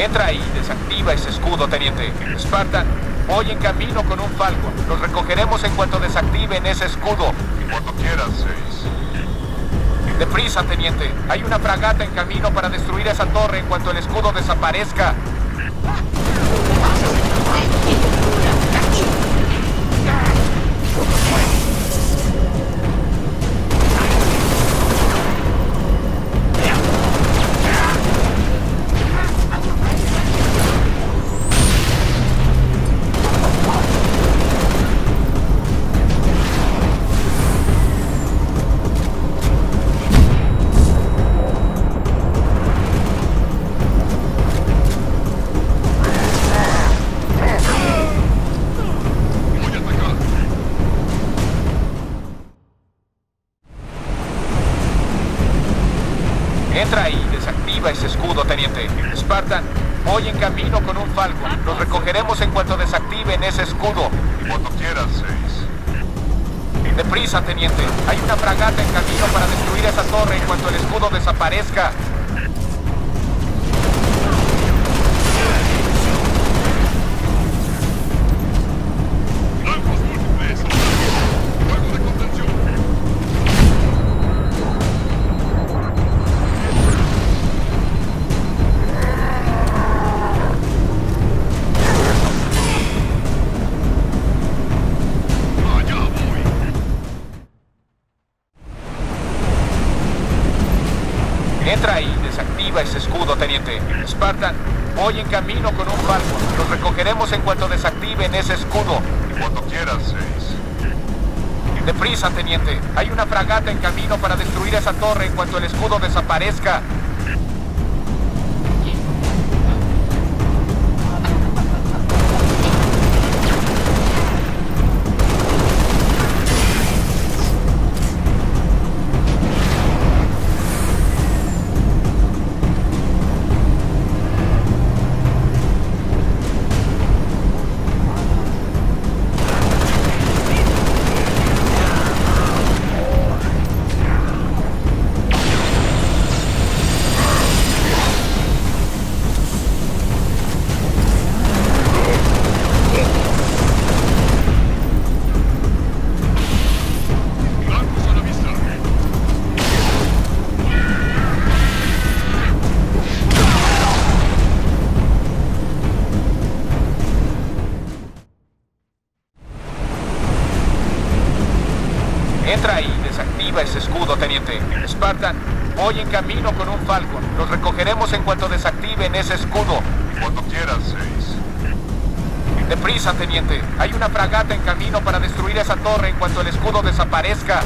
Entra y desactiva ese escudo, teniente. Spartan, voy en camino con un Falcon. Los recogeremos en cuanto desactiven ese escudo. Cuando quieras, 6. Deprisa, teniente. Hay una fragata en camino para destruir esa torre en cuanto el escudo desaparezca. Entra y desactiva ese escudo, teniente. Spartan, voy en camino con un Falcon. Los recogeremos en cuanto desactiven ese escudo. Cuando quieras, 6. Deprisa, teniente. Hay una fragata en camino para destruir esa torre en cuanto el escudo desaparezca. Blancos múltiples. Fuego de contención. Entra y desactiva ese escudo, teniente. Spartan, voy en camino con un Falcon. Los recogeremos en cuanto desactiven ese escudo. Cuando quieras, 6. Deprisa, teniente. Hay una fragata en camino para destruir esa torre en cuanto el escudo desaparezca. Blancos a la vista. Entra y desactiva ese escudo, teniente. Spartan, voy en camino con un Falcon. Los recogeremos en cuanto desactiven ese escudo. Cuando quieras, 6. Deprisa, teniente. Hay una fragata en camino para destruir esa torre en cuanto el escudo desaparezca.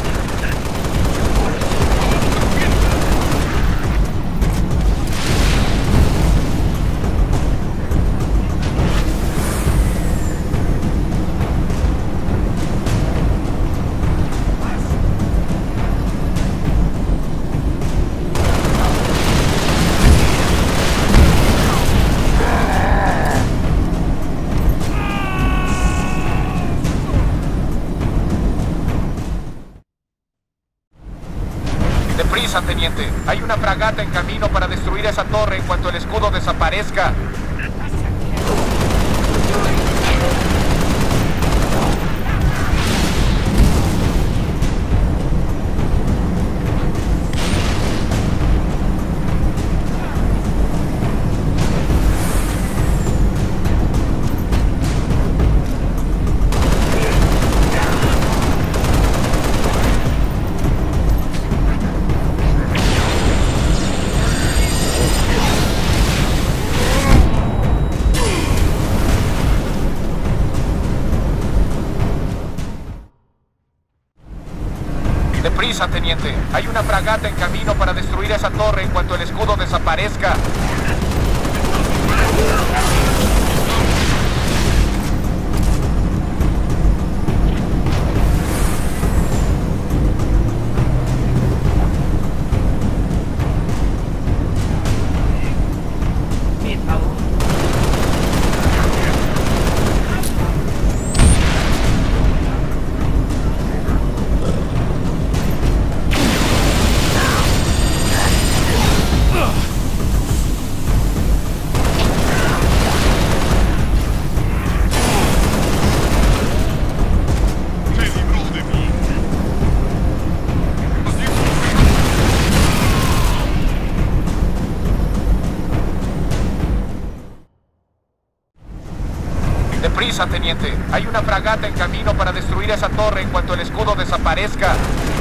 Deprisa, teniente. Hay una fragata en camino para destruir esa torre en cuanto el escudo desaparezca. Deprisa, teniente. Hay una fragata en camino para destruir esa torre en cuanto el escudo desaparezca. prisa, teniente. Hay una fragata en camino para destruir esa torre en cuanto el escudo desaparezca.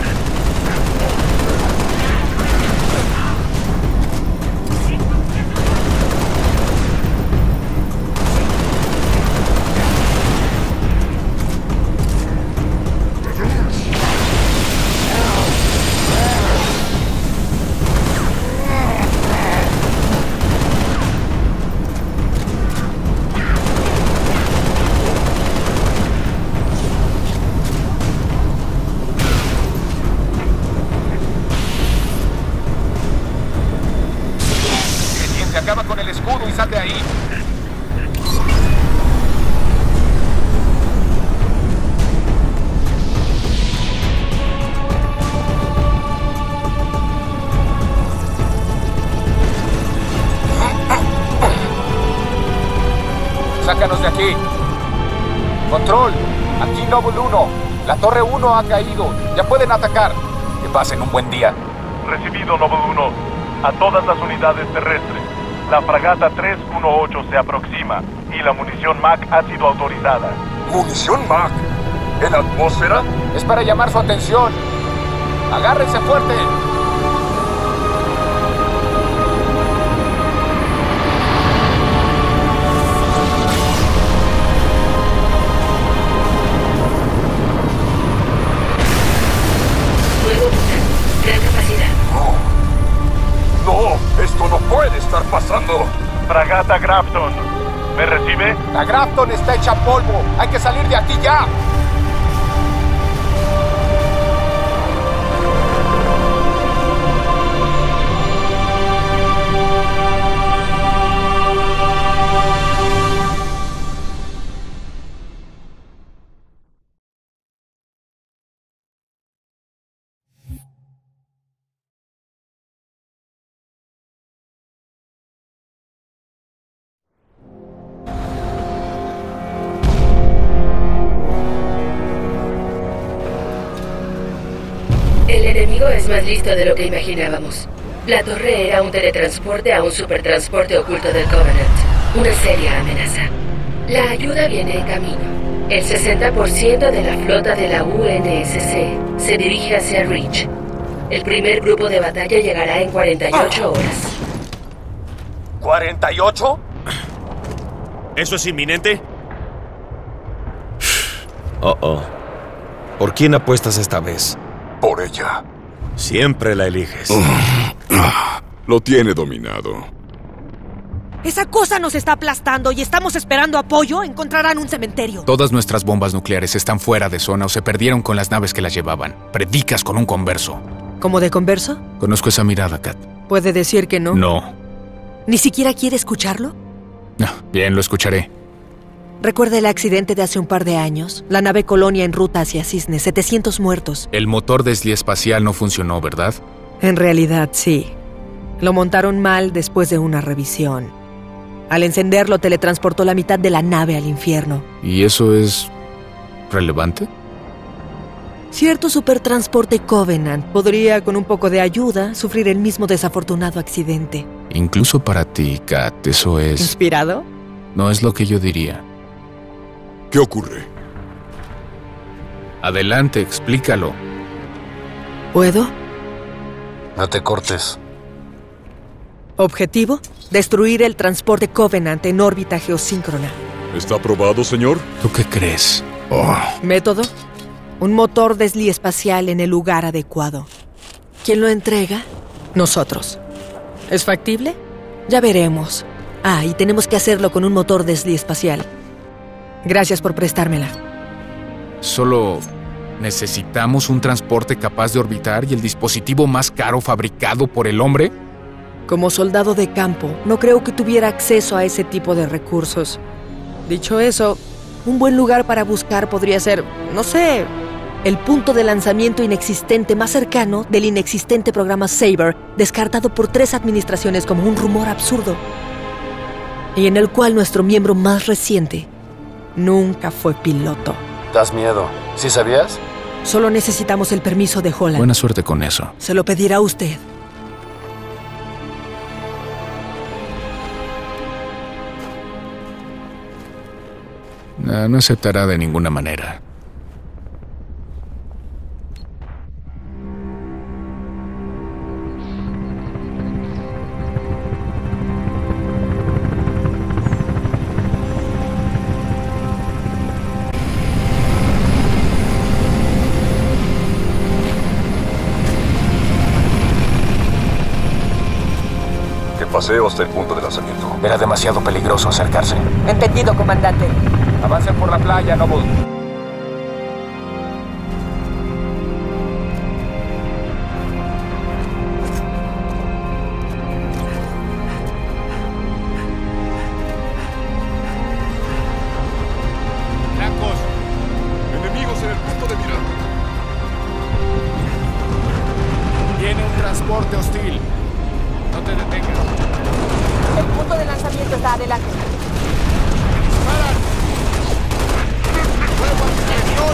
Acaba con el escudo y sal de ahí. Sácanos de aquí. Control, aquí Noble 1. La torre 1 ha caído. Ya pueden atacar. Que pasen un buen día. Recibido, Noble 1. A todas las unidades terrestres. La fragata 318 se aproxima y la munición MAC ha sido autorizada. ¿Munición MAC? ¿En atmósfera? Es para llamar su atención. ¡Agárrense fuerte! Fuego brutal. Gran capacidad. No, esto no puede estar pasando. Fragata Grafton, ¿me recibe? La Grafton está hecha polvo. Hay que salir de aquí ya. El enemigo es más listo de lo que imaginábamos. La torre era un teletransporte a un supertransporte oculto del Covenant. Una seria amenaza. La ayuda viene en camino. El 60% de la flota de la UNSC se dirige hacia Reach. El primer grupo de batalla llegará en 48 horas. ¿48? ¿Eso es inminente? Oh. ¿Por quién apuestas esta vez? Por ella. Siempre la eliges. Lo tiene dominado. Esa cosa nos está aplastando y estamos esperando apoyo. Encontrarán un cementerio. Todas nuestras bombas nucleares están fuera de zona o se perdieron con las naves que las llevaban. Predicas con un converso. ¿Cómo de converso? Conozco esa mirada, Kat. ¿Puede decir que no? No. ¿Ni siquiera quiere escucharlo? No, bien, lo escucharé. ¿Recuerda el accidente de hace un par de años? La nave Colonia en ruta hacia Cisne, 700 muertos. El motor desliespacial no funcionó, ¿verdad? En realidad, sí. Lo montaron mal después de una revisión. Al encenderlo, teletransportó la mitad de la nave al infierno. ¿Y eso es relevante? Cierto supertransporte Covenant podría, con un poco de ayuda, sufrir el mismo desafortunado accidente. Incluso para ti, Kat, eso es... ¿Inspirado? No es lo que yo diría. ¿Qué ocurre? Adelante, explícalo. ¿Puedo? No te cortes. Objetivo: destruir el transporte Covenant en órbita geosíncrona. ¿Está aprobado, señor? ¿Tú qué crees? Método: un motor desliespacial en el lugar adecuado. ¿Quién lo entrega? Nosotros. ¿Es factible? Ya veremos. Y tenemos que hacerlo con un motor desliespacial. Gracias por prestármela. Solo necesitamos un transporte capaz de orbitar y el dispositivo más caro fabricado por el hombre. Como soldado de campo, no creo que tuviera acceso a ese tipo de recursos. Dicho eso, un buen lugar para buscar podría ser, no sé, el punto de lanzamiento inexistente más cercano del inexistente programa Saber, descartado por 3 administraciones como un rumor absurdo, y en el cual nuestro miembro más reciente nunca fue piloto. Das miedo. ¿Sí sabías? Solo necesitamos el permiso de Holland. Buena suerte con eso. Se lo pedirá usted. No aceptará de ninguna manera. Paseo hasta el punto de lanzamiento. Era demasiado peligroso acercarse. Entendido, comandante. Avancen por la playa, Noble. ¡Blancos! ¡Enemigos en el punto de mira! Viene un transporte hostil. No te detengas. El punto de lanzamiento está adelante. ¡Disparan! ¡Fuego antiaéreo!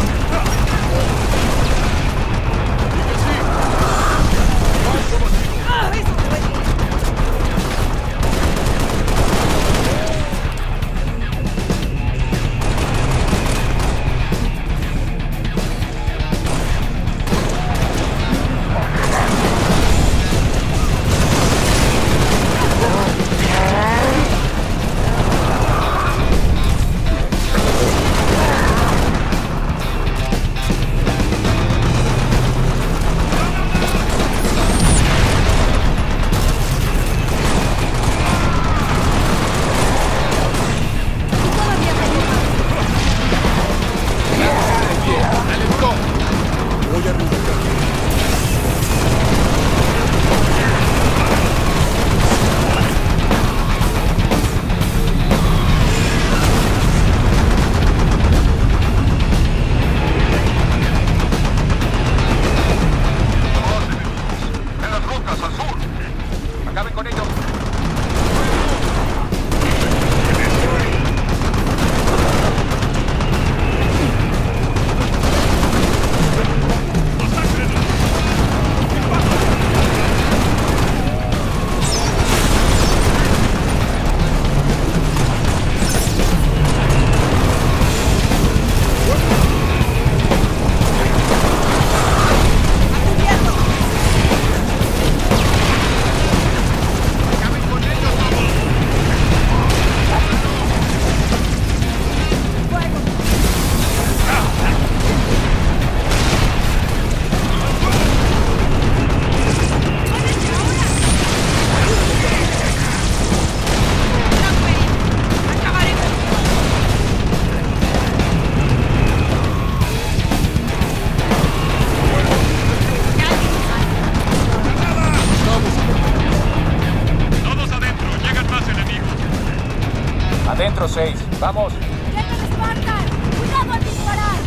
Adentro 6. Vamos. ¡Llegan Spartan! ¡Cuidado al disparar!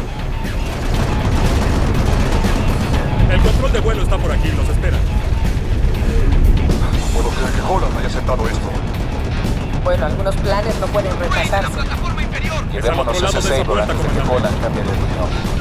El control de vuelo está por aquí, los espera. No puedo creer que Holland haya aceptado esto. Bueno, algunos planes no pueden retrasarse. Llevémonos ese Saber antes de que Holland cambie de opinión.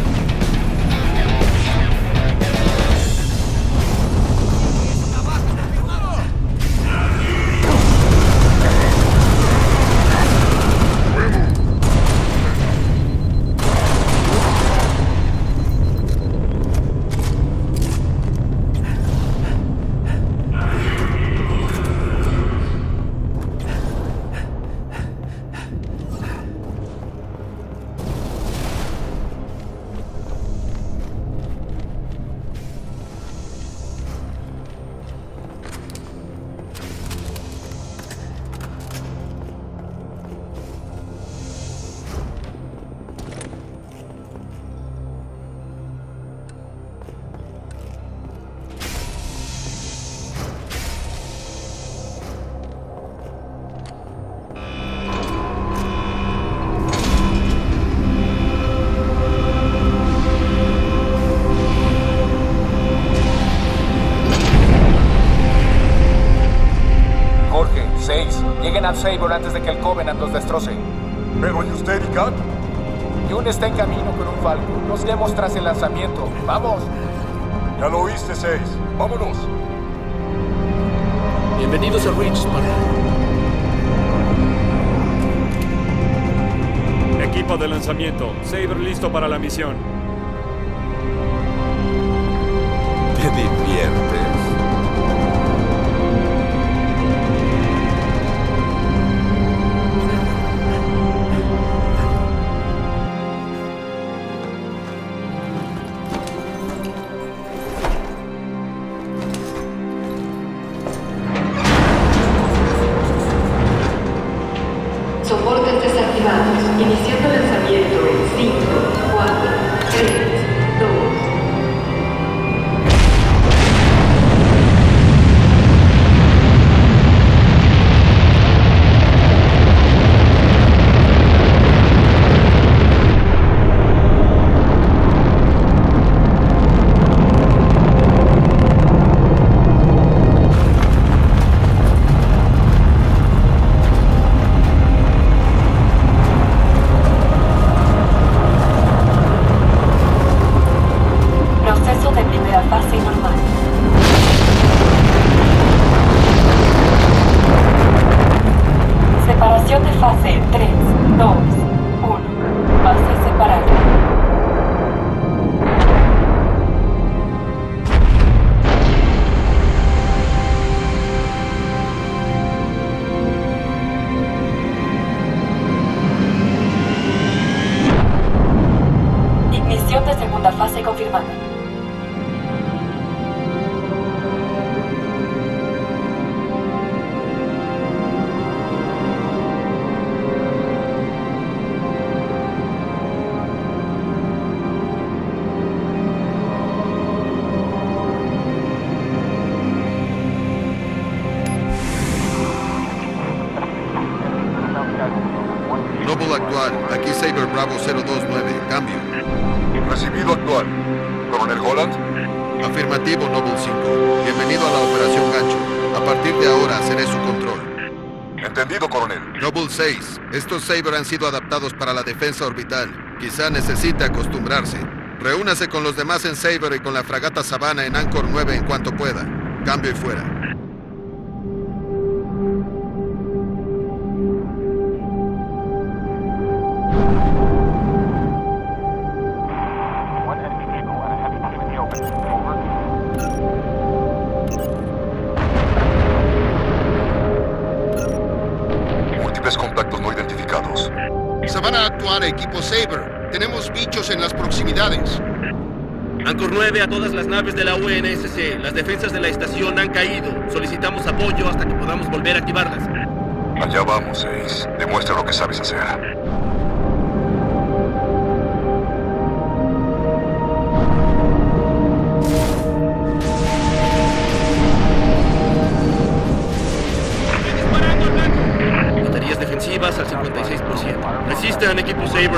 Lleguen al Saber antes de que el Covenant los destroce. ¿Pero y usted y Kat? Jun está en camino con un Falcon. Nos iremos tras el lanzamiento. ¡Vamos! Ya lo oíste, 6. ¡Vámonos! Bienvenidos a Reach, Spartan. Equipo de lanzamiento. Saber listo para la misión. ¿Te diviertes? Soportes desactivados. Iniciando lanzamiento en 5, 4, 3, 2. Proceso de primera fase normal. Separación de fase en 3, 2, 1. Fase separada. Ignición de segunda fase confirmada. Noble actual, aquí Saber Bravo 029, cambio. Recibido actual. Coronel Holland. Afirmativo, Noble 5. Bienvenido a la Operación Gancho. A partir de ahora seré su control. Entendido, coronel. Noble 6, estos Saber han sido adaptados para la defensa orbital. Quizá necesite acostumbrarse. Reúnase con los demás en Saber y con la fragata Savannah en Anchor 9 en cuanto pueda. Cambio y fuera. Múltiples contactos no identificados. Savannah actual, equipo Saber. Tenemos bichos en las proximidades. Anchor 9 a todas las naves de la UNSC. Las defensas de la estación han caído. Solicitamos apoyo hasta que podamos volver a activarlas. Allá vamos, Ace. Demuestra lo que sabes hacer. Baterías defensivas al 56%. Resistan, equipo Saber.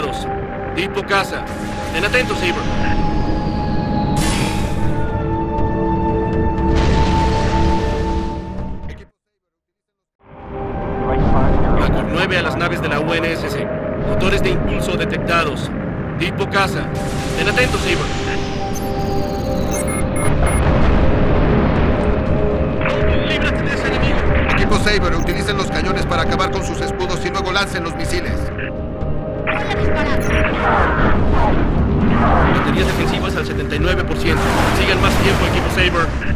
detectados. Tipo casa. Ten atento, Saber. Anchor 9 a las naves de la UNSC. Motores de impulso detectados. Tipo casa. Ten atento, Saber. ¡Líbrate de ese enemigo! Equipo Saber, utilicen los cañones para acabar con sus escudos y luego lancen los misiles. Voy a disparar. Baterías defensivas al 79%. Sigan más tiempo, equipo Saber.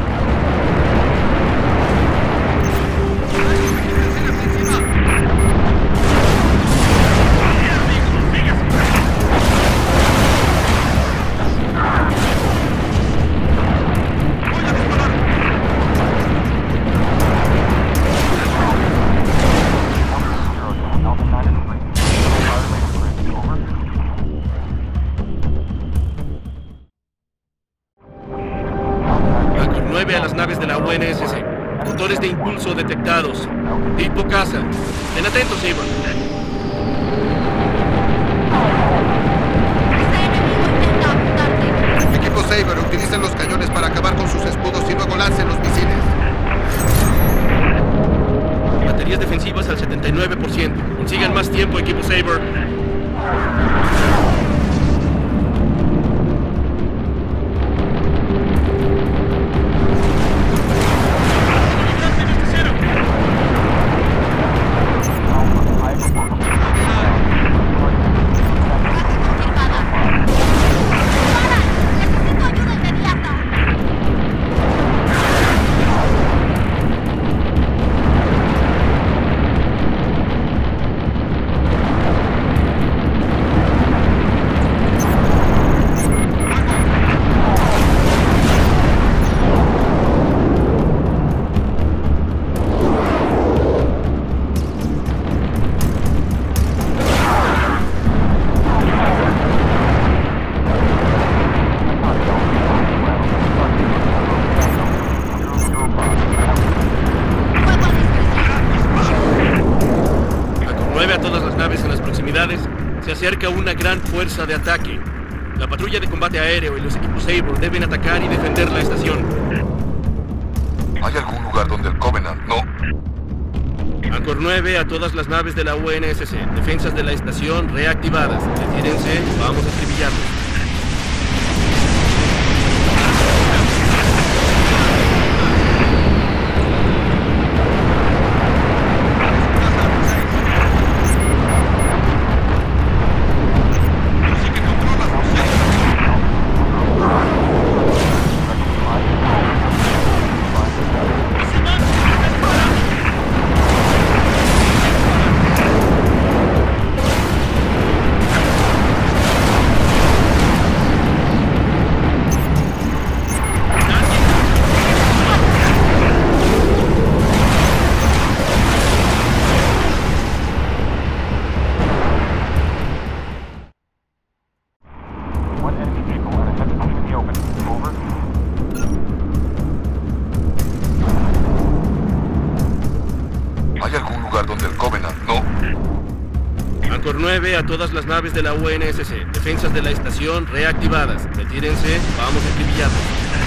A las naves de la UNSC. Motores de impulso detectados. Tipo casa. Ten atento, Saber. Este enemigo intenta apuntarte. Equipo Saber, utilicen los cañones para acabar con sus escudos y luego lancen los misiles. Baterías defensivas al 79%. Consigan más tiempo, equipo Saber. Se acerca una gran fuerza de ataque. La patrulla de combate aéreo y los equipos Saber deben atacar y defender la estación. ¿Hay algún lugar donde el Covenant no? Anchor 9 a todas las naves de la UNSC. Defensas de la estación reactivadas. Retírense, vamos a acribillarlos. Anchor 9 a todas las naves de la UNSC. Defensas de la estación reactivadas. Retírense, vamos a acribillarlos.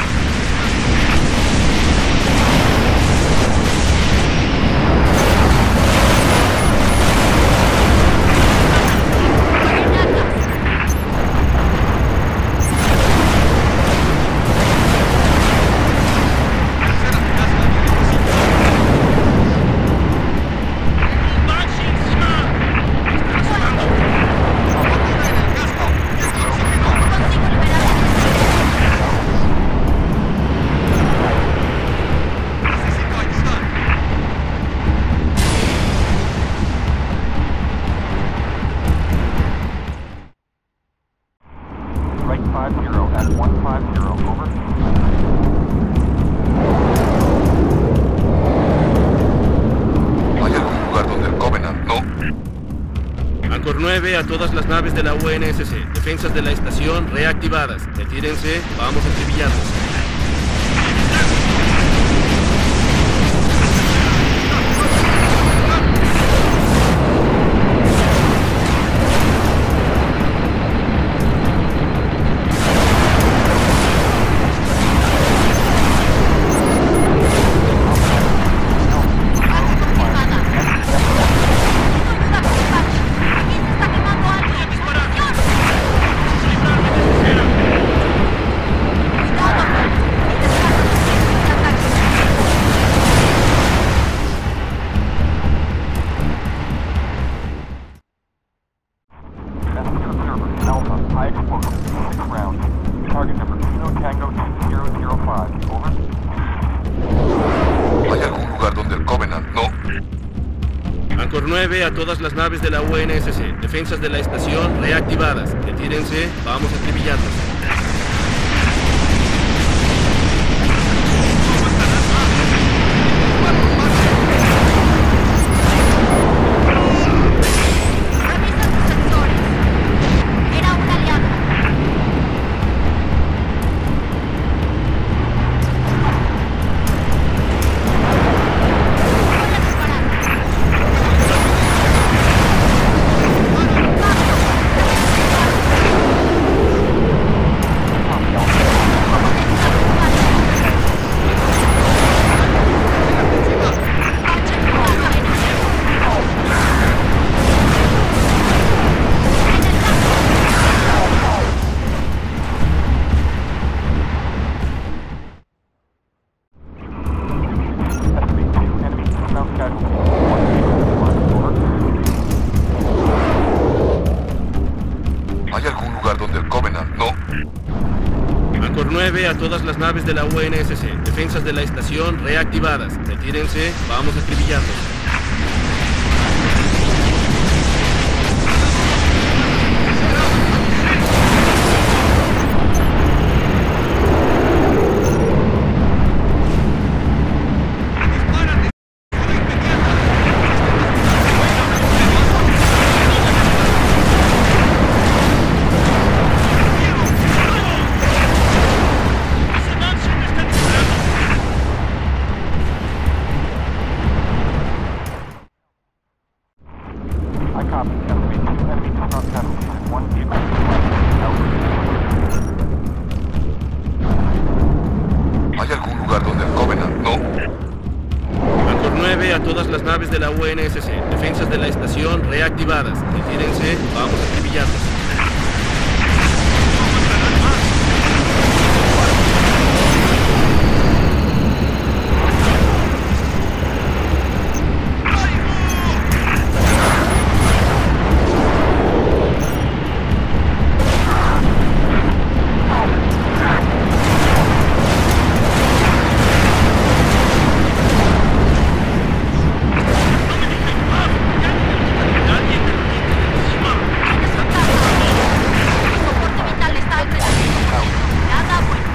Anchor 9 a todas las naves de la UNSC. Defensas de la estación reactivadas. Retírense, vamos a acribillarlos. ¿Hay algún lugar donde el Covenant no? Anchor 9 a todas las naves de la UNSC. Defensas de la estación reactivadas. Retírense, vamos a acribillarlos. Revisa tus sensores. Era un aliado. Voy a disparar. ¿Hay algún lugar donde el Covenant no? Anchor 9 a todas las naves de la UNSC. Defensas de la estación reactivadas. Retírense, vamos a acribillarlos. ¿Hay algún lugar donde el Covenant no? Anchor 9 a todas las naves de la UNSC. Defensas de la estación reactivadas. Retírense, vamos a acribillarlos. Soporte vital está al frente. Nada bueno.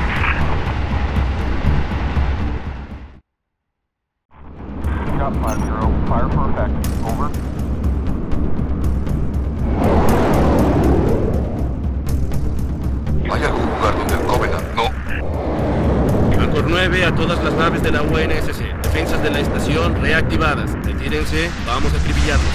¿Hay algún lugar donde el Covenant no? Anchor 9 a todas las naves de la UNSC. Defensas de la estación reactivadas. Retírense, vamos a acribillarlos.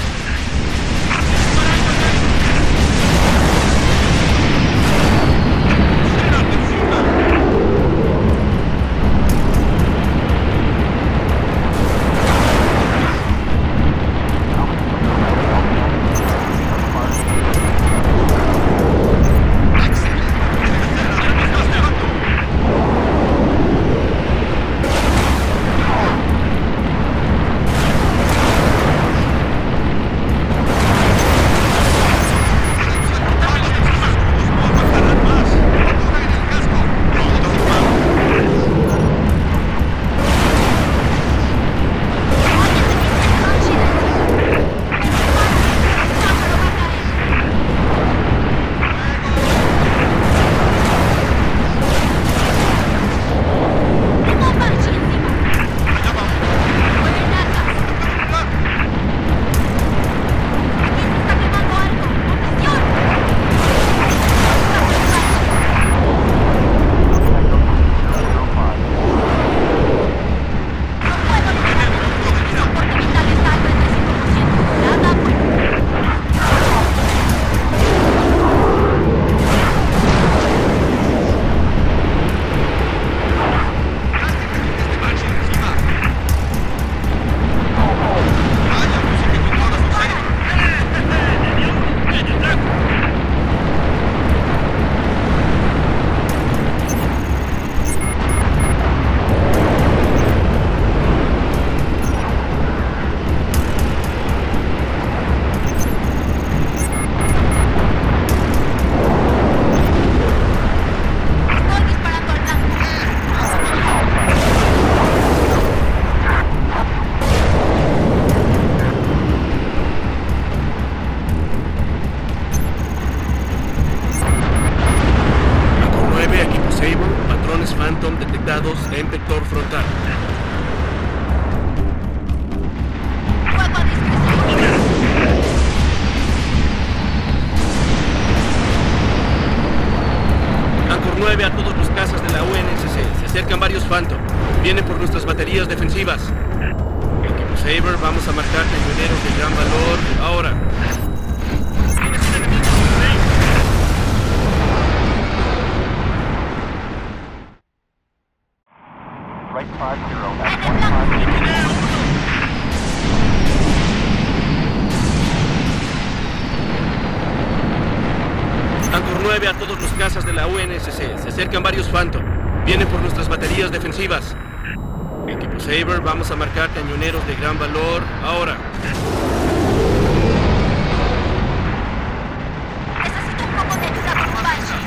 Ten vector frontal. Fuego a discreción. Anchor 9 a todos los cazas de la UNSC. Se acercan varios Phantom. Vienen por nuestras baterías defensivas. Equipo Saber, vamos a marcar cañoneros de gran valor ahora. ¿Tienes un enemigo? Anchor 9 a todos los cazas de la UNSC. Se acercan varios Phantom. Vienen por nuestras baterías defensivas. Equipo Saber, vamos a marcar cañoneros de gran valor ahora. Necesito un poco de ayuda con Banshee.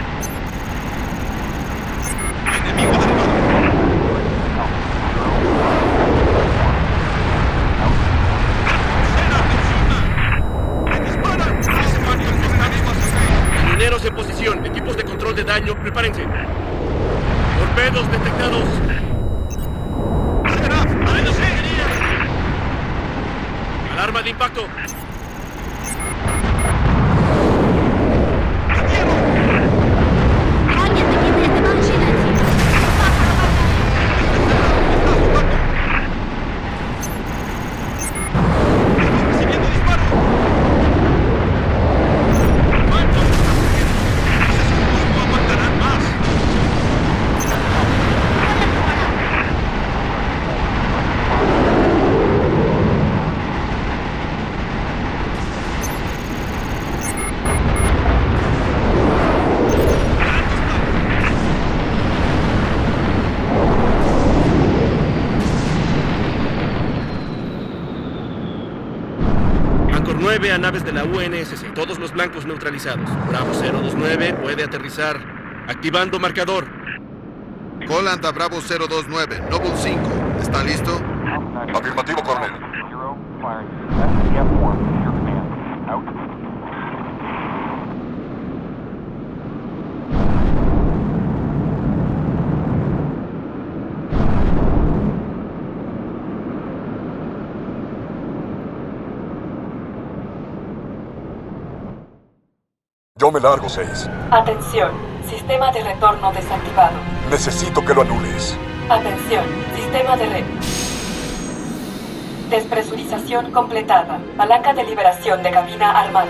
Cañoneros en posición. Equipos de control de daño, prepárense. Torpedos detectados. Alarma de impacto. Alguien detiene este Banshee, Nancy. Recibiendo disparos. No aguantarán más. Anchor 9 a naves de la UNSC. Todos los blancos neutralizados. Bravo 029 puede aterrizar. Activando marcador. Holland a Bravo 029, Noble 5. ¿Está listo? Afirmativo, coronel. Yo me largo, 6. Atención, sistema de retorno desactivado. Necesito que lo anules. Atención, sistema de red. Despresurización completada. Palanca de liberación de cabina armada.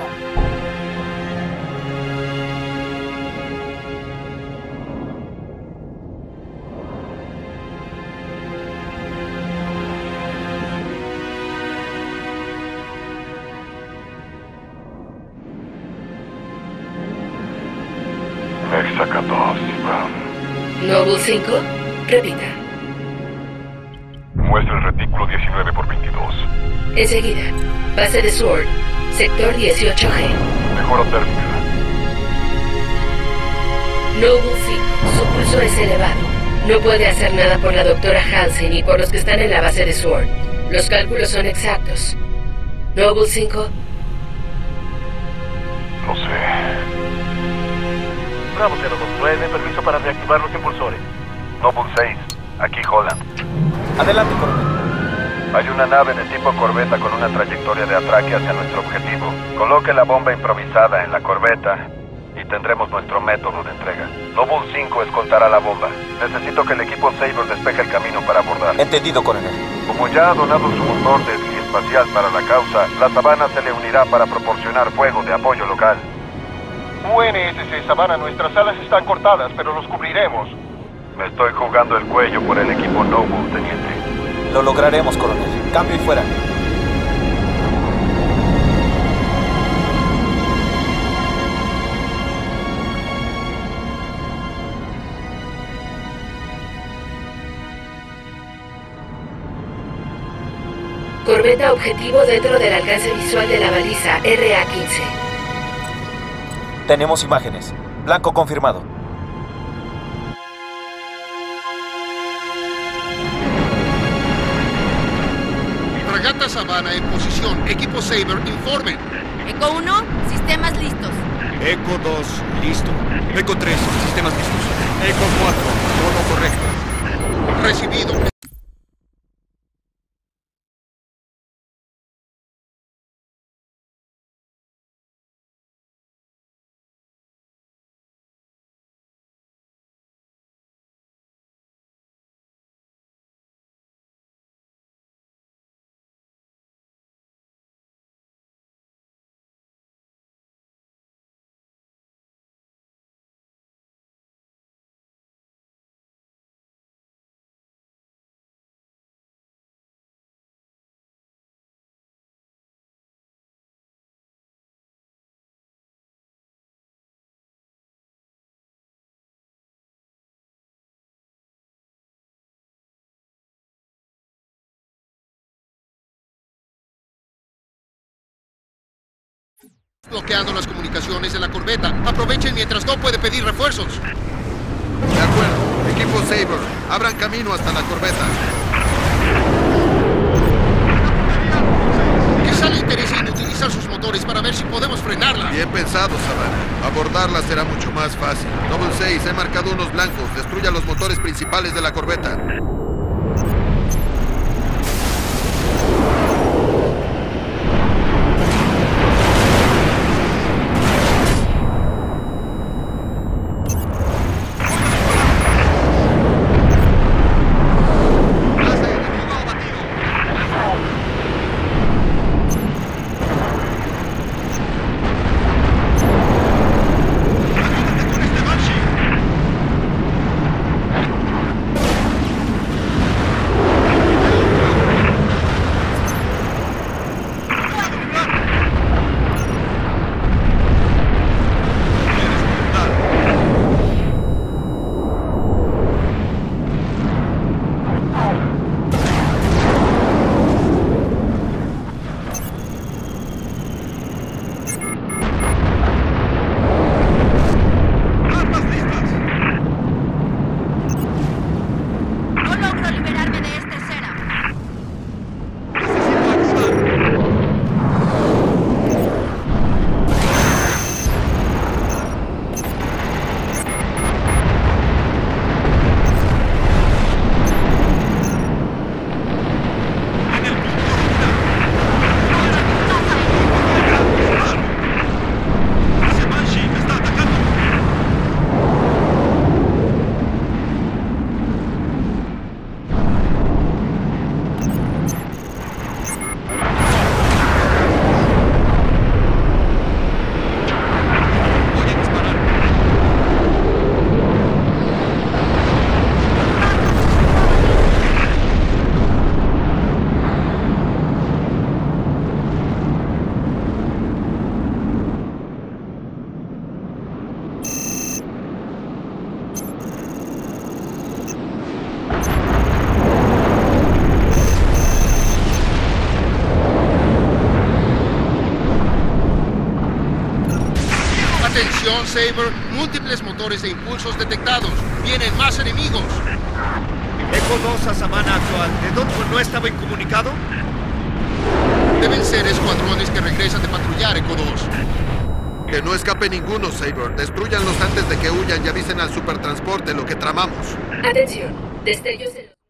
Exaca 2, Noble 5, repita. Muestra el retículo 19x22. Enseguida, base de Sword, sector 18G. Mejora térmica. Noble 5, su pulso es elevado. No puede hacer nada por la doctora Hansen ni por los que están en la base de Sword. Los cálculos son exactos. Noble 5. No sé. Bravo 029, permiso para reactivar los impulsores. Noble 6, aquí Holland. Adelante, coronel. Hay una nave de tipo corbeta con una trayectoria de atraque hacia nuestro objetivo. Coloque la bomba improvisada en la corbeta y tendremos nuestro método de entrega. Noble 5 escoltará la bomba. Necesito que el equipo Saber despeje el camino para abordar. Entendido, coronel. Como ya ha donado su motor de esquí espacial para la causa, la Sabana se le unirá para proporcionar fuego de apoyo local. UNSC Sabana, nuestras alas están cortadas, pero los cubriremos. Me estoy jugando el cuello por el equipo Noble, teniente. Lo lograremos, coronel. Cambio y fuera. Corbeta objetivo dentro del alcance visual de la baliza RA-15. Tenemos imágenes. Blanco confirmado. Fragata Sabana en posición. Equipo Saber, informen. Eco 1, sistemas listos. Eco 2, listo. Eco 3, sistemas listos. Eco 4, todo correcto. Recibido. Bloqueando las comunicaciones de la corbeta. Aprovechen mientras no puede pedir refuerzos. De acuerdo. Equipo Saber, abran camino hasta la corbeta. Quizá le interese inutilizar sus motores para ver si podemos frenarla. Bien pensado, Savannah. Abordarla será mucho más fácil. Noble 6, he marcado unos blancos. Destruya los motores principales de la corbeta. Atención, Saber. Múltiples motores de impulsos detectados. Vienen más enemigos. Eco 2 a Savannah actual. ¿De dónde no estaba incomunicado? Deben ser escuadrones que regresan de patrullar, Eco 2. Que no escape ninguno, Saber. Destrúyanlos antes de que huyan y avisen al supertransporte lo que tramamos. Atención, destellos en los...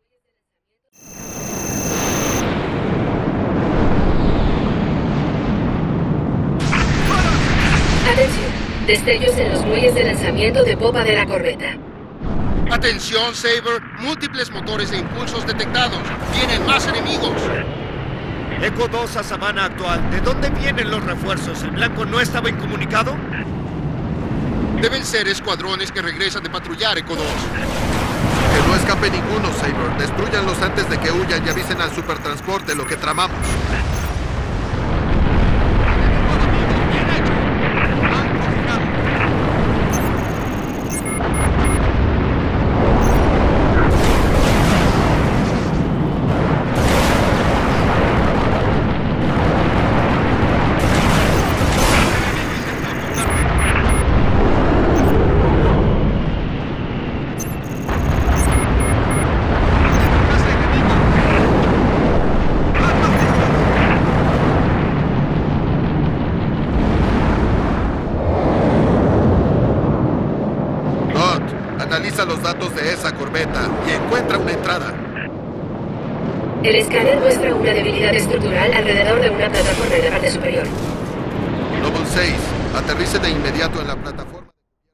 Atención, destellos en los muelles de lanzamiento de popa de la corbeta. Atención, Saber. Múltiples motores de impulsos detectados. Vienen más enemigos. Eco 2 a Savannah actual. ¿De dónde vienen los refuerzos? ¿El blanco no estaba incomunicado? Deben ser escuadrones que regresan de patrullar, Eco 2. Que no escape ninguno, Saber. Destrúyanlos antes de que huyan y avisen al supertransporte lo que tramamos. Analiza los datos de esa corbeta y encuentra una entrada. El escáner muestra una debilidad estructural alrededor de una plataforma en la parte superior. Noble 6, aterrice de inmediato en la plataforma.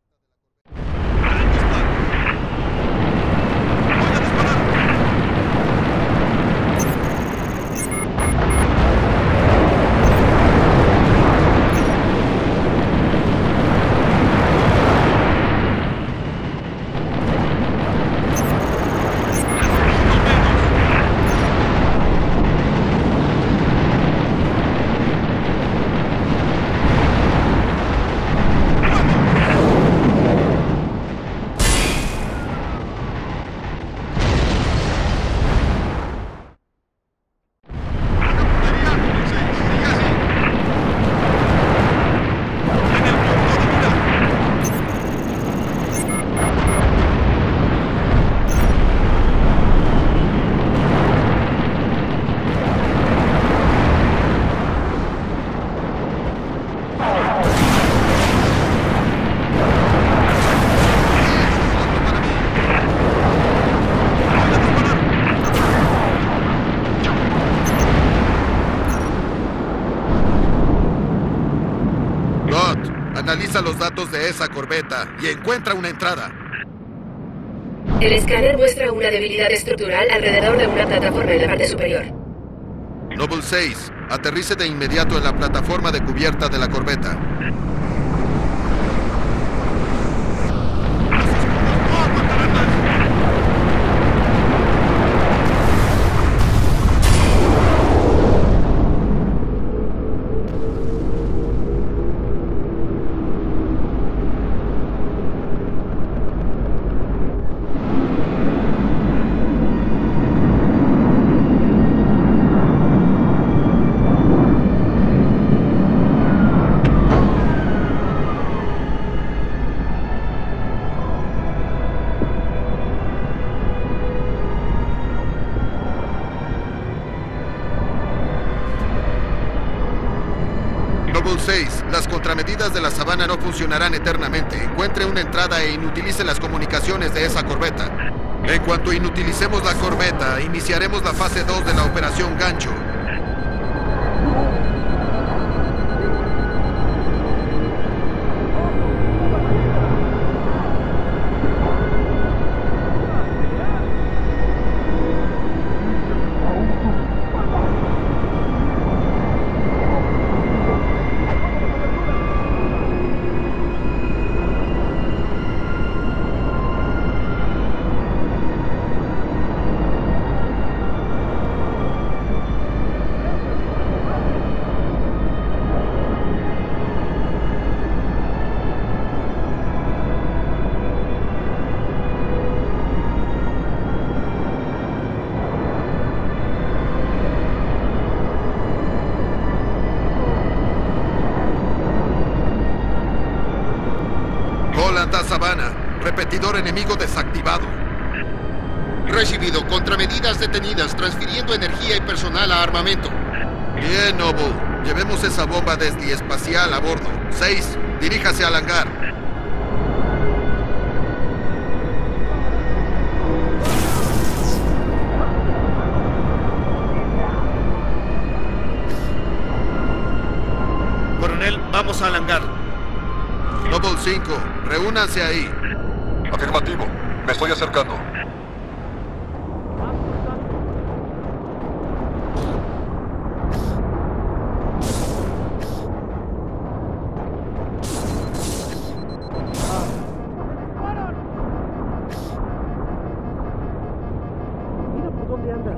Analiza los datos de esa corbeta y encuentra una entrada. El escáner muestra una debilidad estructural alrededor de una plataforma en la parte superior. Noble 6, aterrice de inmediato en la plataforma de cubierta de la corbeta. Noble 6, las contramedidas de la sabana no funcionarán eternamente. Encuentre una entrada e inutilice las comunicaciones de esa corbeta. En cuanto inutilicemos la corbeta, iniciaremos la fase 2 de la Operación Gancho. Sabana, repetidor enemigo desactivado. Recibido. Contramedidas detenidas, transfiriendo energía y personal a armamento. Bien, Noble. Llevemos esa bomba desliespacial a bordo. 6, diríjase al hangar. Coronel, vamos al hangar. Noble 5, reúnanse ahí. Afirmativo. Me estoy acercando. Mira por dónde anda.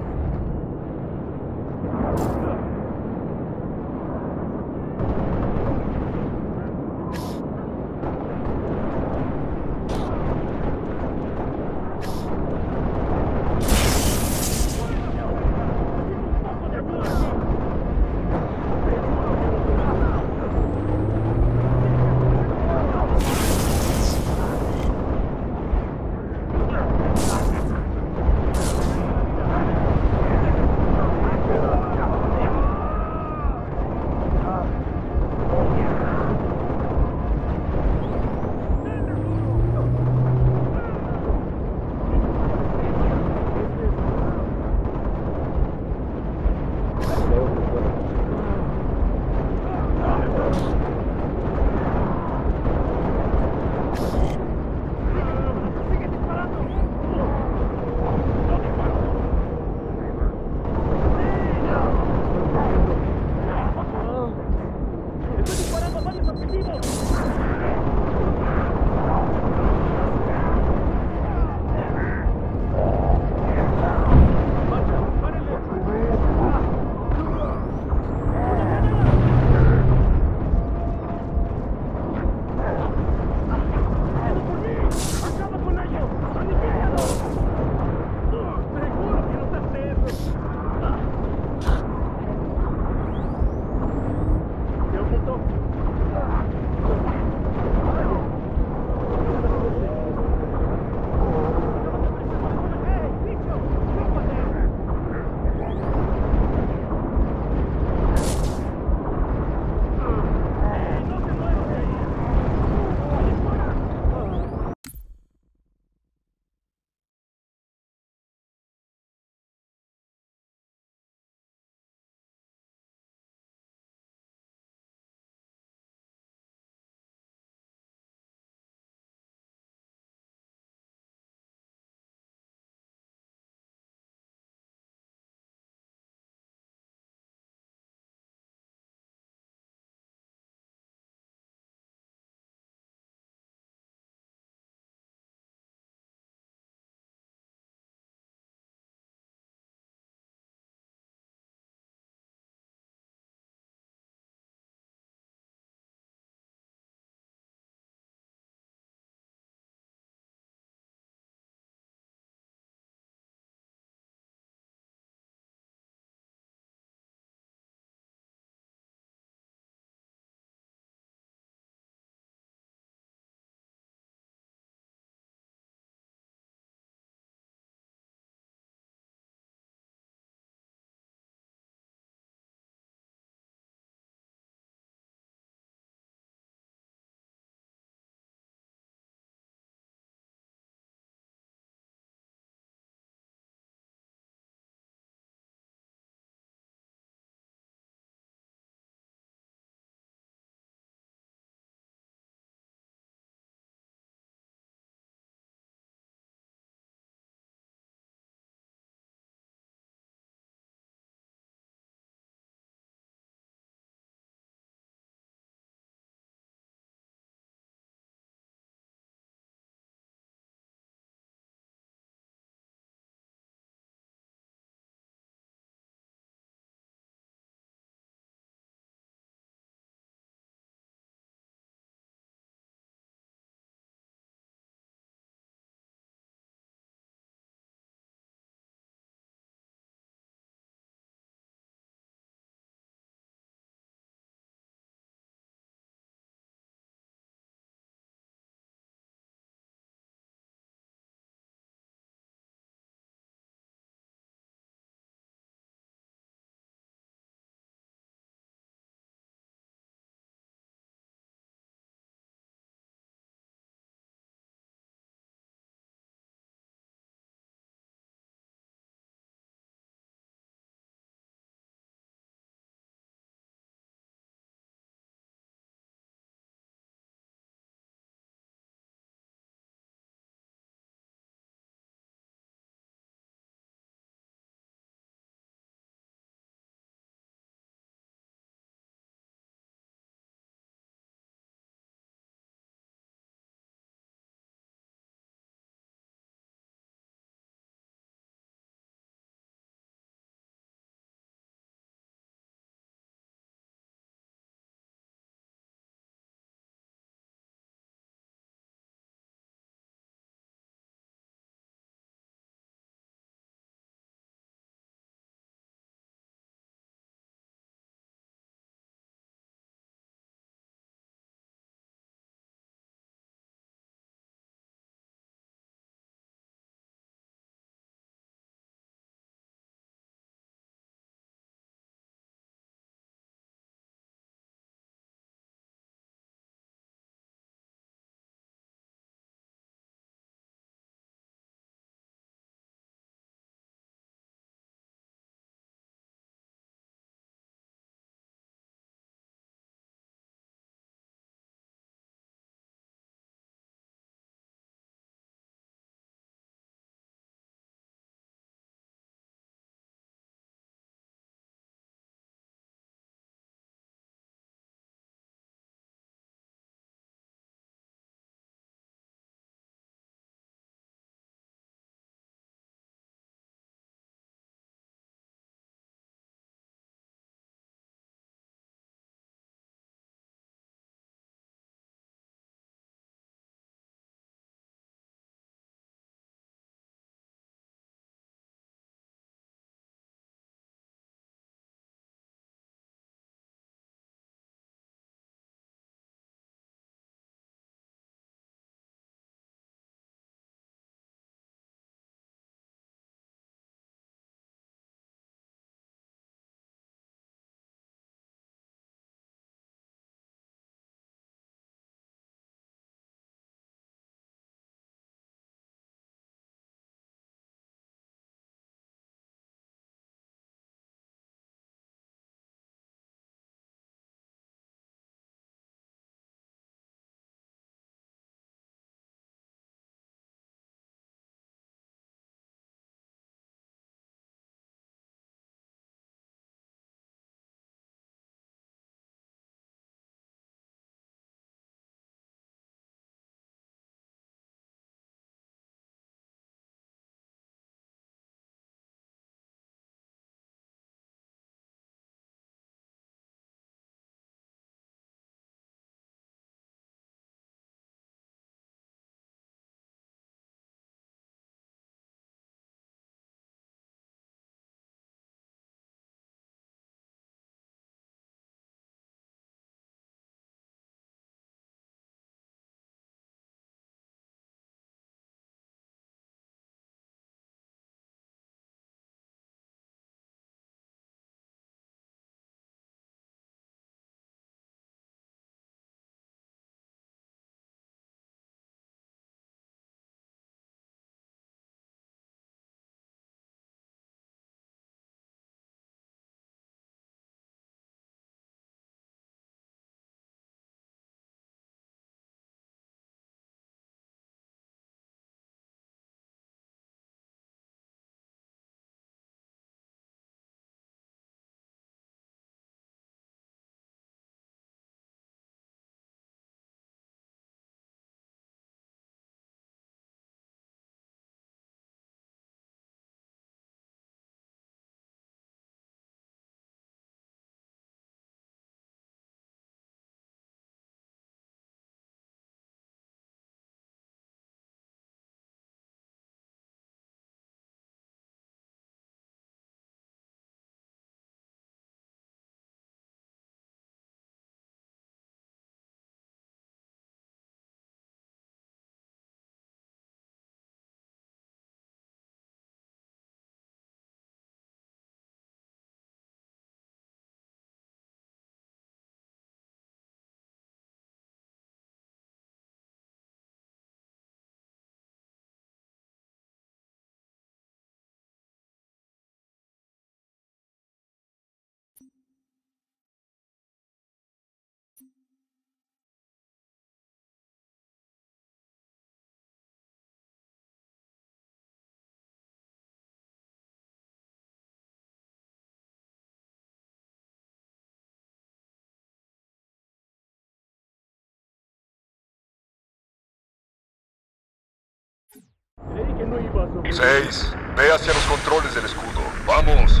que no iba a sobrevivir. 6, ve hacia los controles del escudo. ¡Vamos!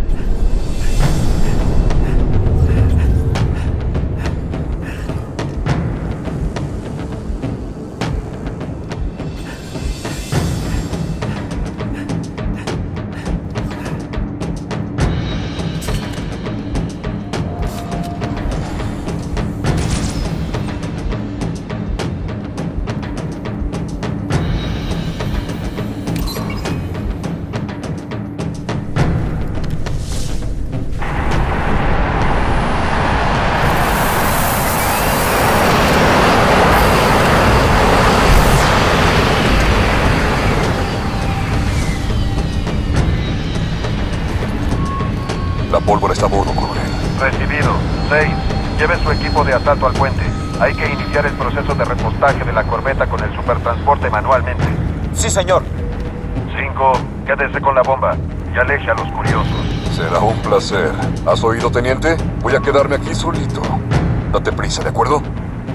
La pólvora está a bordo, coronel. Recibido. 6. Lleve su equipo de asalto al puente. Hay que iniciar el proceso de repostaje de la corbeta con el supertransporte manualmente. Sí, señor. 5. Quédese con la bomba y aleje a los curiosos. Será un placer. ¿Has oído, teniente? Voy a quedarme aquí solito. Date prisa, ¿de acuerdo?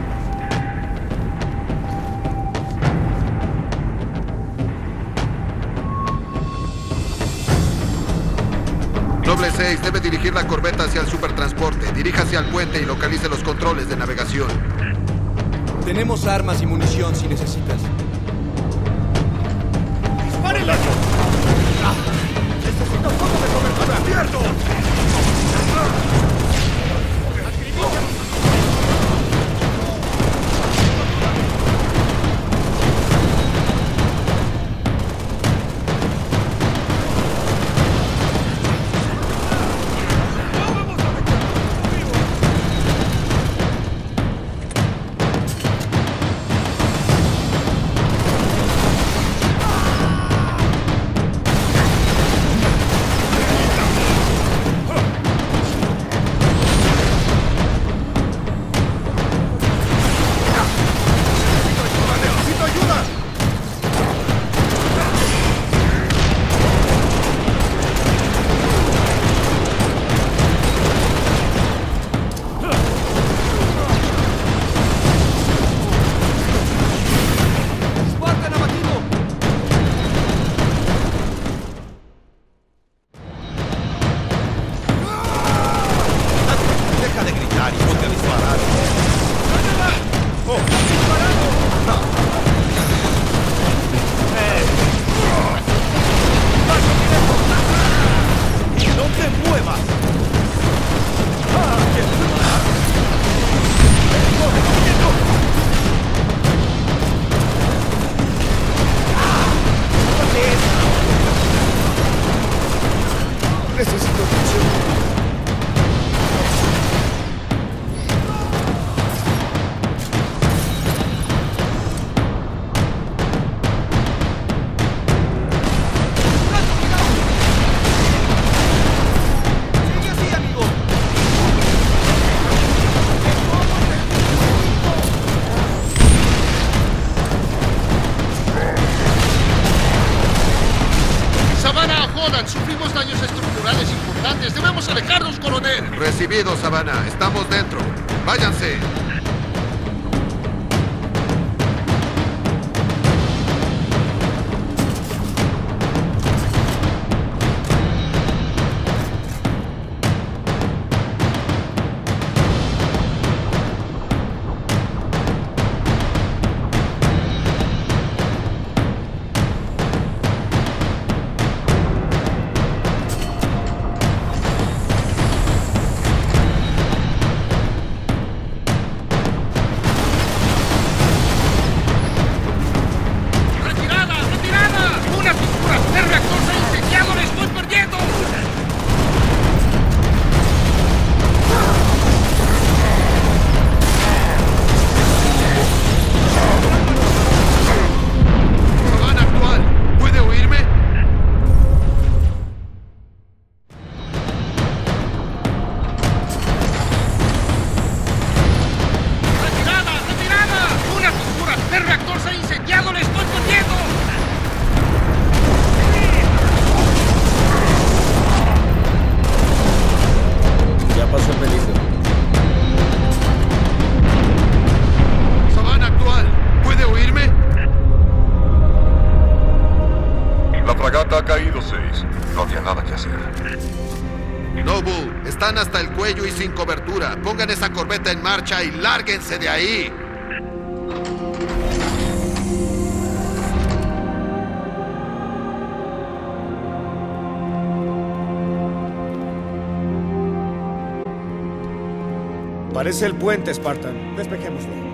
Doble 6 debe dirigir la corbeta hacia el supertransporte. Diríjase al puente y localice los controles de navegación. Tenemos armas y munición si necesitas. ¡Dispárenla! ¡Necesito foco de cobertura! ¡Abierto! Sufrimos daños estructurales importantes. Debemos alejarnos, coronel. Recibido, Savannah. Estamos dentro. Váyanse. Están hasta el cuello y sin cobertura. Pongan esa corbeta en marcha y lárguense de ahí. Parece el puente, Spartan. Despejémoslo.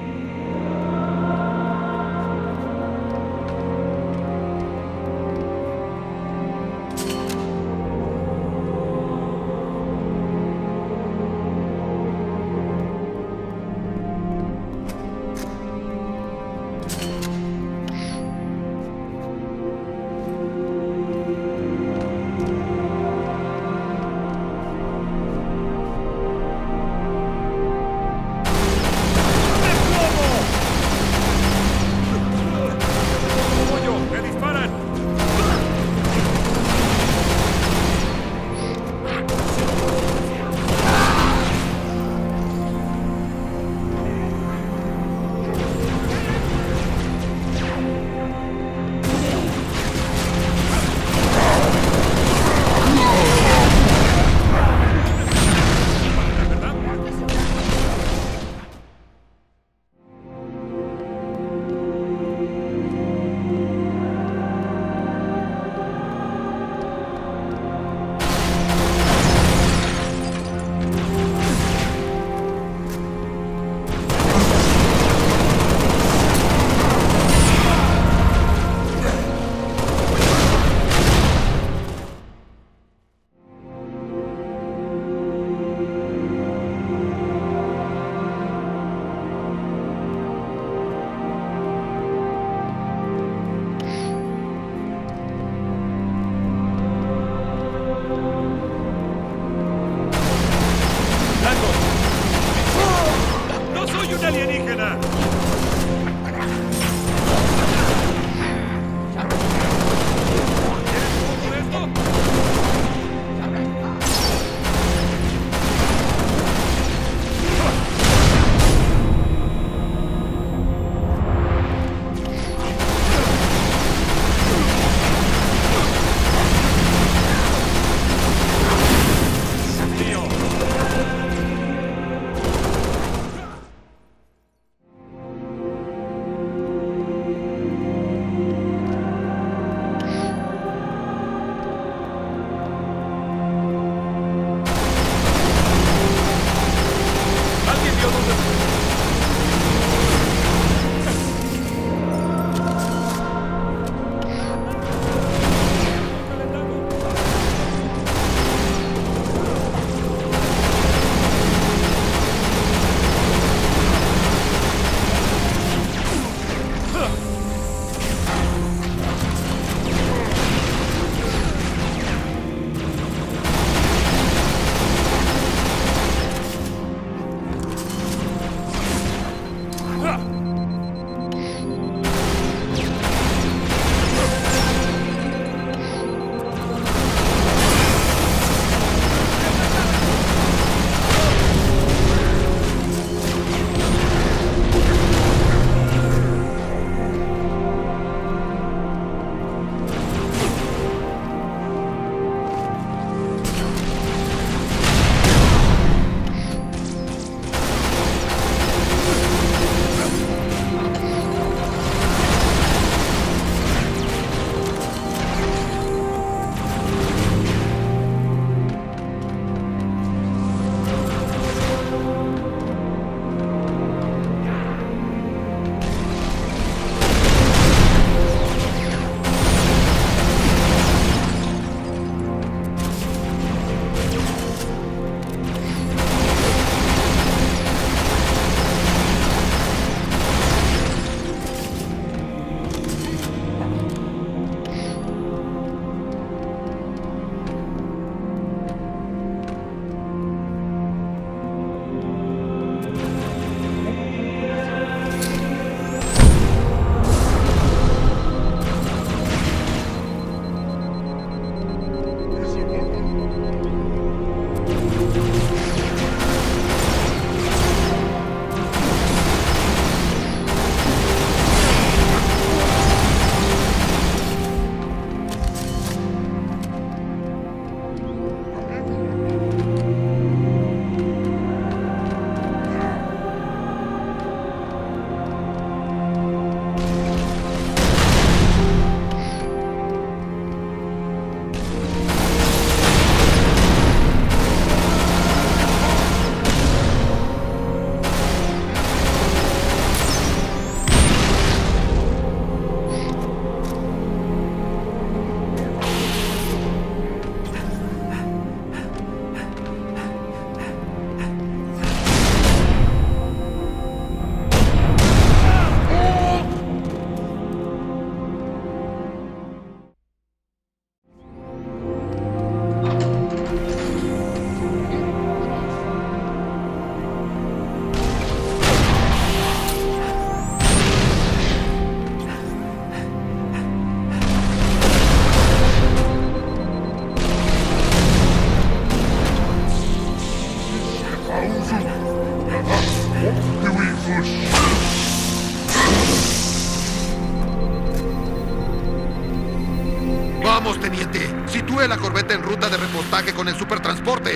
teniente. Sitúe la corbeta en ruta de repostaje con el supertransporte.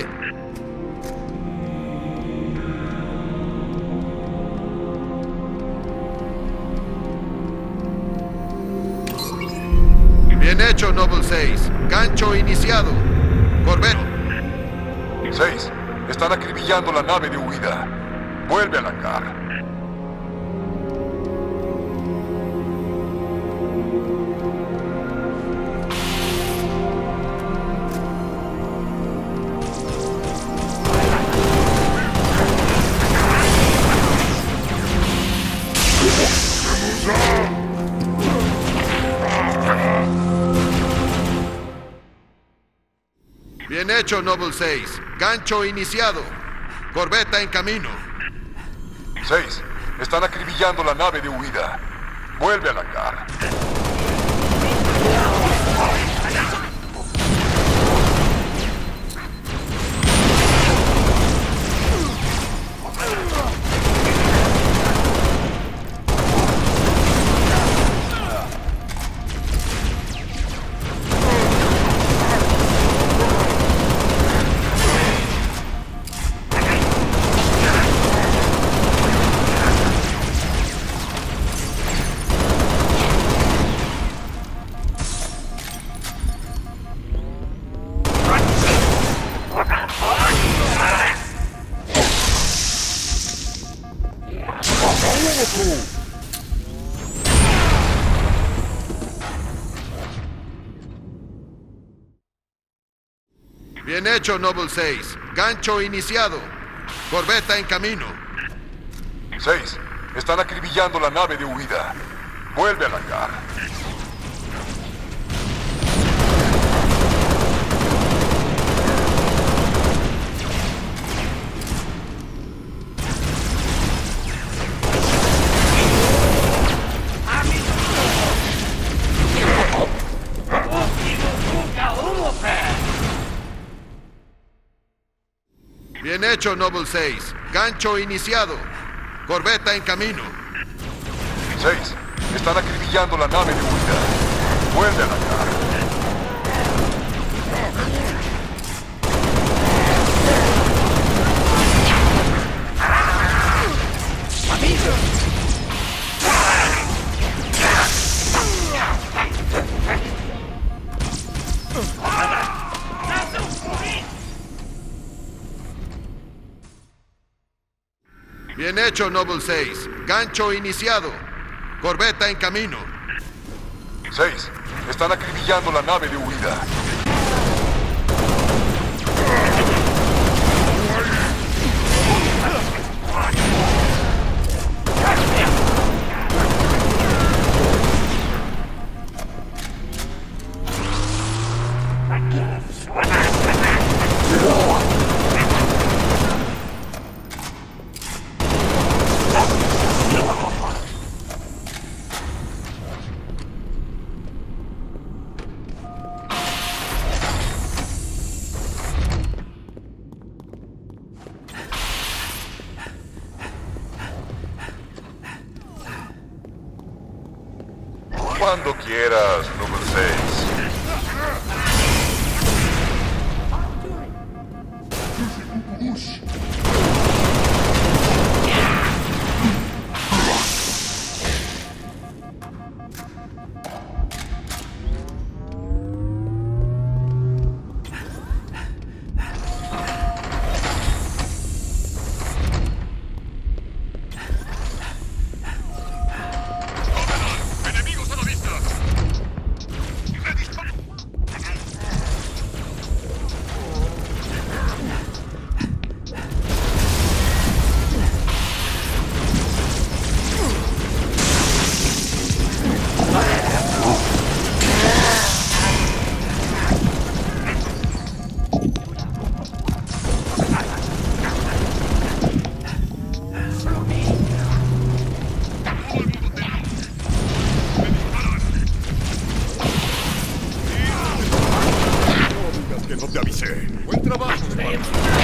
Bien hecho, Noble 6. Gancho iniciado. Corbeta. 6. Están acribillando la nave de huida. Vuelve al hangar. Bien hecho, Noble 6. Gancho iniciado. Corbeta en camino. 6. Están acribillando la nave de huida. Vuelve al hangar. Bien hecho, Noble 6. Gancho iniciado. Corbeta en camino. 6. Están acribillando la nave de huida. Vuelve al hangar. Bien hecho, Noble 6. Gancho iniciado. Corbeta en camino. 6. Están acribillando la nave de huida. Vuelve al hangar. Bien hecho, Noble 6. Gancho iniciado. Corbeta en camino. 6. Están acribillando la nave de huida. Cuando quieras, Noble 6. Buen trabajo, hermano.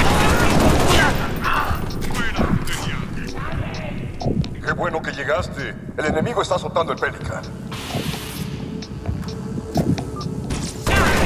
Qué bueno que llegaste. El enemigo está azotando el Pelican.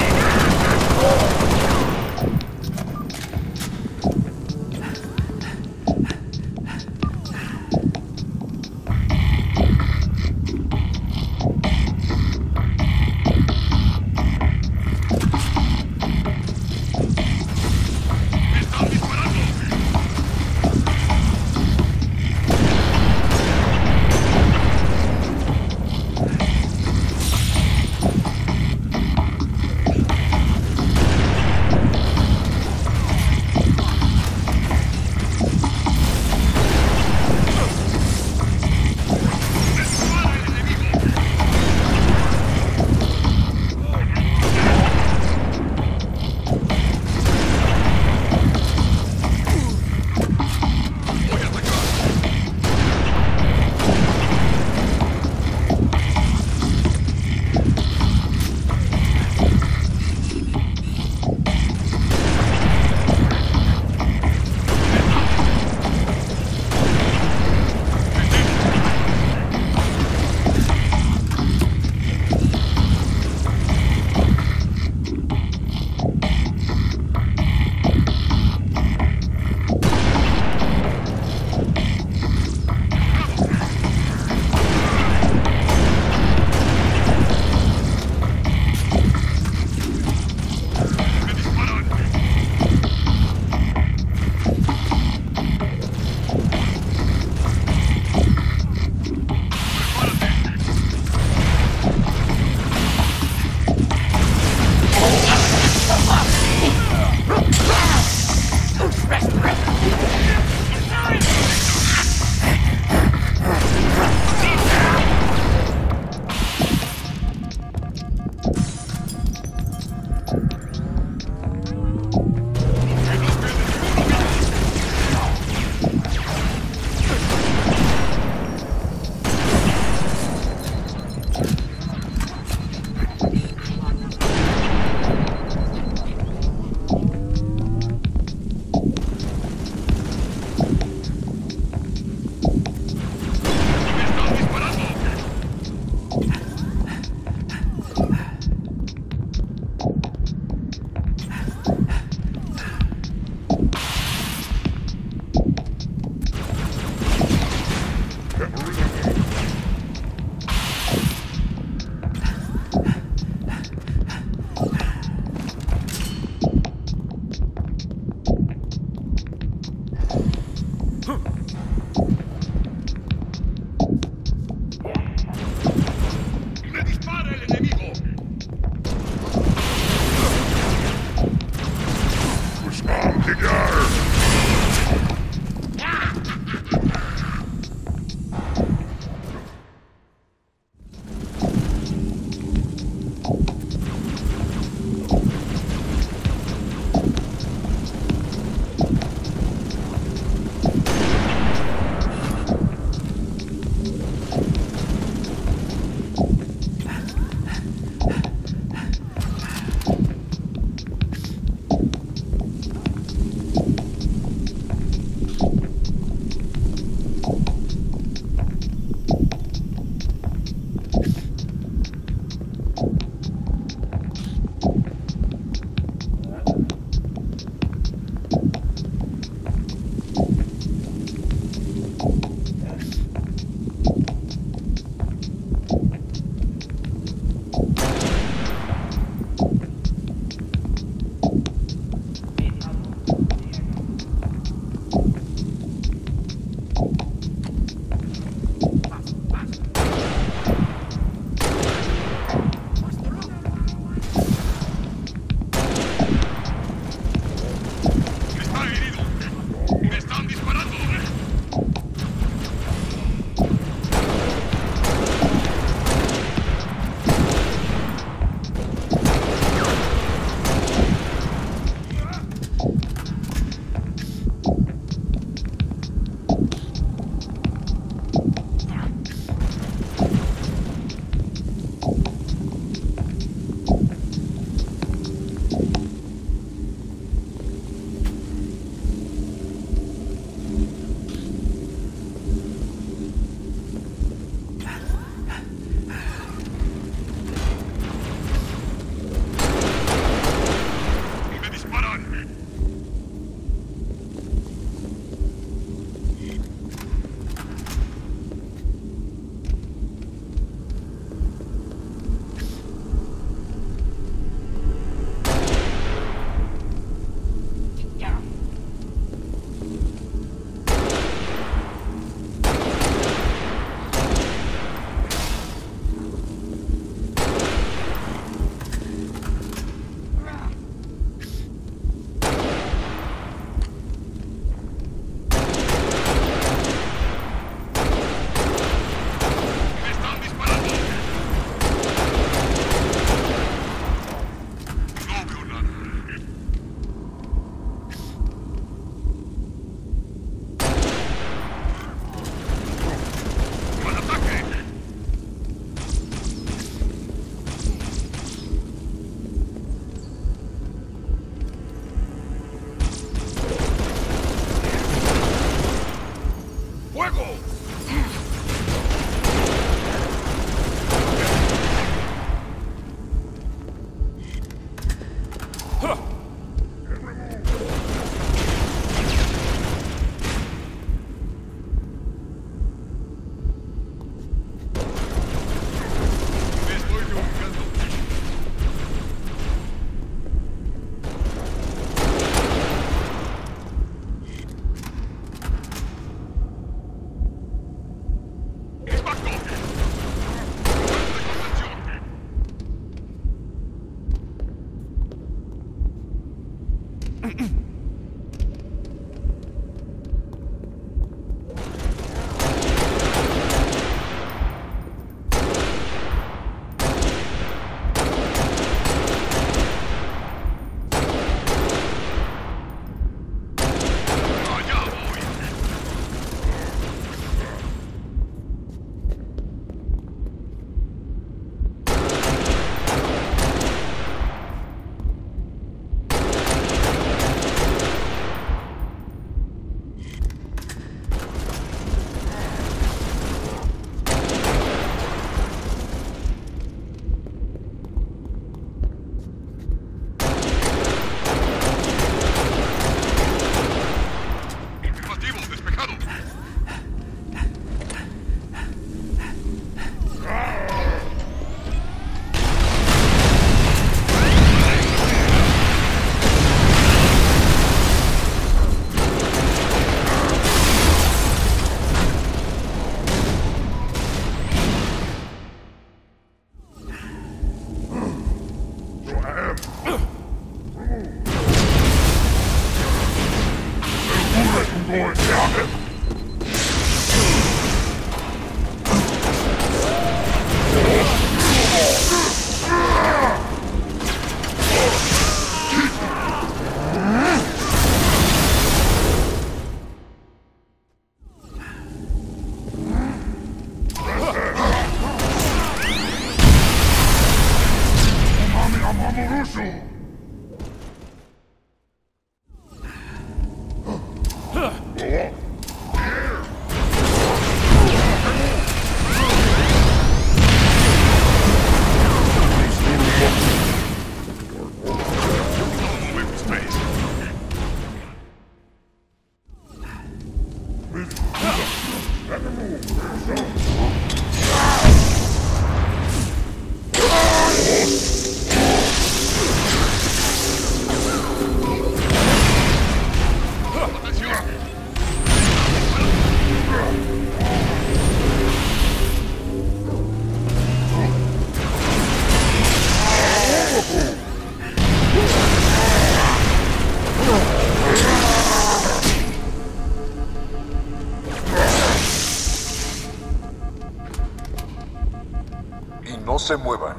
No se muevan.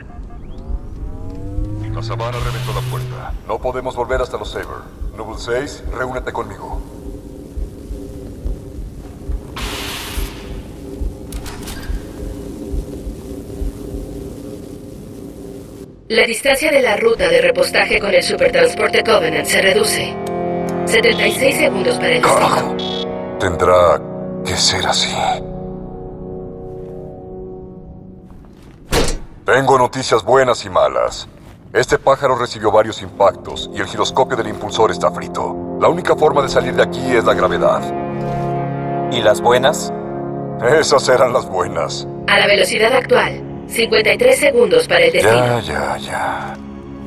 La Sabana reventó la puerta. No podemos volver hasta los Saber. Noble 6, reúnete conmigo. La distancia de la ruta de repostaje con el supertransporte Covenant se reduce. 76 segundos para el destino. Carajo. Tendrá que ser así. Tengo noticias buenas y malas. Este pájaro recibió varios impactos y el giroscopio del impulsor está frito. La única forma de salir de aquí es la gravedad. ¿Y las buenas? Esas eran las buenas. A la velocidad actual, 53 segundos para el destino. Ya.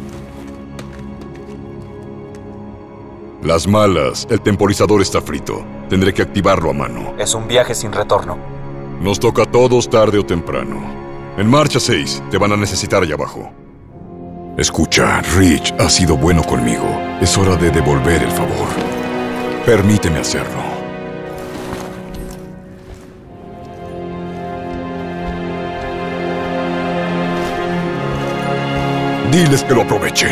Las malas, el temporizador está frito. Tendré que activarlo a mano. Es un viaje sin retorno. Nos toca a todos tarde o temprano. En marcha 6, te van a necesitar allá abajo. Escucha, Rich ha sido bueno conmigo. Es hora de devolver el favor. Permíteme hacerlo. Diles que lo aprovechen.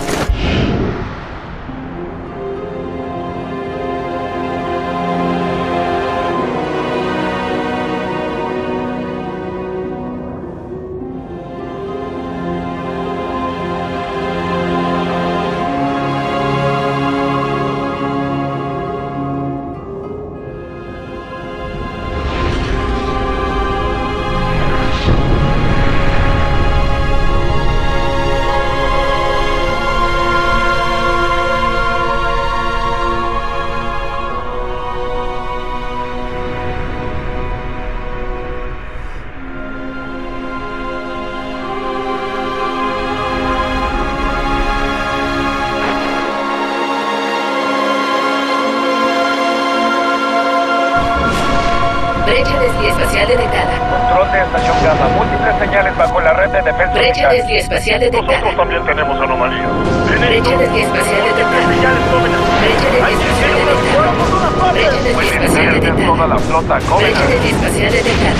Brecha desviespacial detectada. Control de estación Gamma. Múltiples señales bajo la red de defensa Brecha orbital. desviespacial detectada. Nosotros también tenemos anomalías. Brecha desviespacial detectada. Brecha desviespacial detectada. Brecha desviespacial detectada. Toda la flota Brecha desviespacial detectada.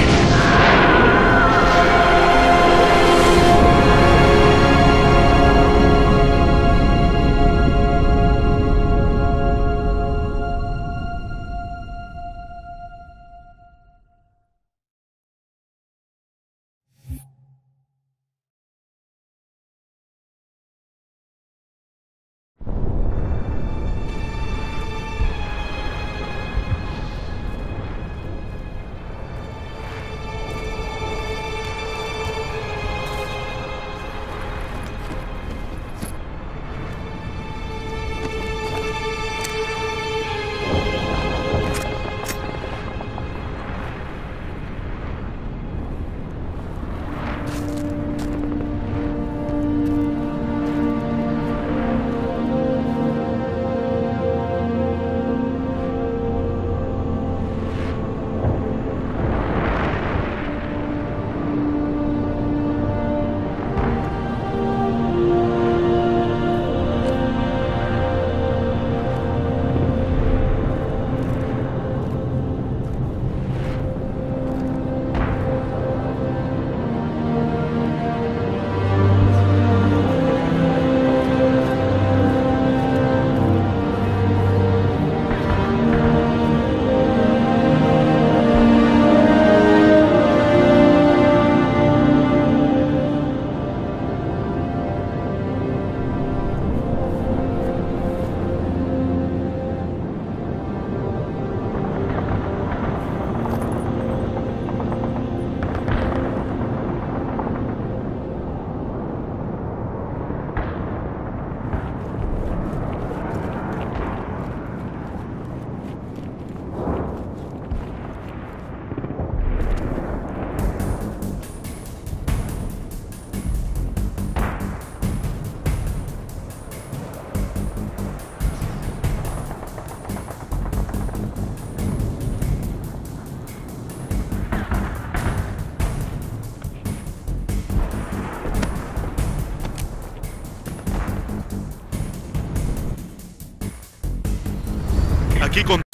Aquí con